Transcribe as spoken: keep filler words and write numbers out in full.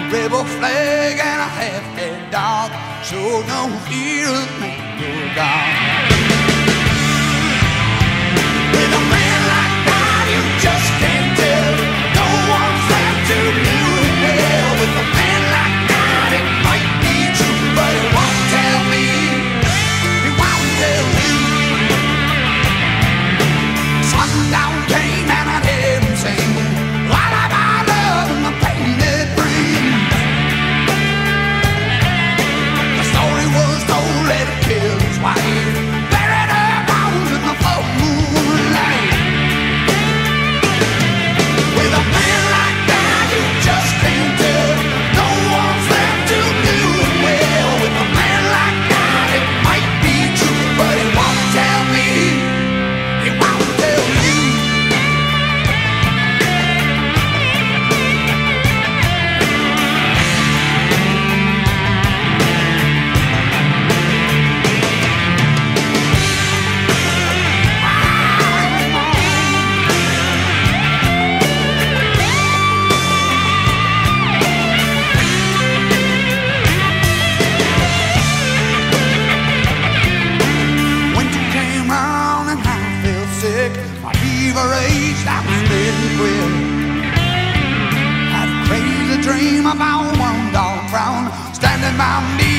rebel flag and a half-dead dog. Sure no fear of me, you're gone. With a man like that, you just can't tell. No one's left to do it well. With a man like that, it might be true, but it won't tell me. It won't tell me. Sundown came and I heard him sing, what about love and the pain it brings? The story was told that he killed his wife, buried her bones in the full moonlight. With a man like that, you just can't tell. No one's left to do it well. With a man like that, it might be true, but it won't tell me. It won't tell you. Winter came round and I felt sick. My fever raged, I was getting quick. Had a crazy dream about one dog brown standing by me